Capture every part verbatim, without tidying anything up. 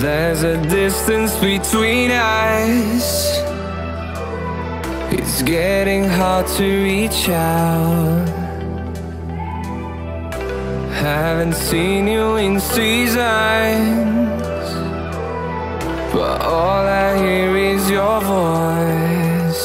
there's a distance between us. It's getting hard to reach out. Haven't seen you in seasons, but all I hear is your voice.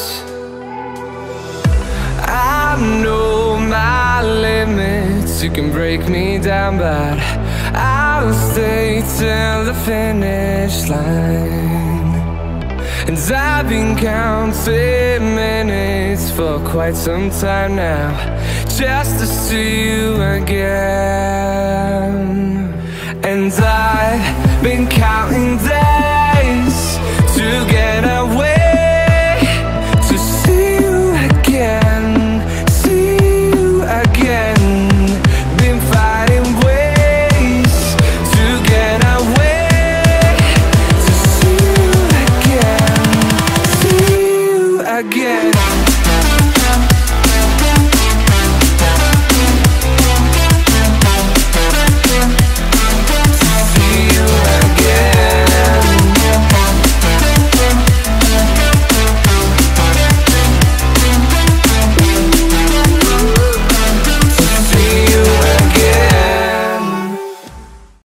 I know my limits, you can break me down, but I'll stay till the finish line. And I've been counting minutes for quite some time now, just to see you again. And I've been counting days to get away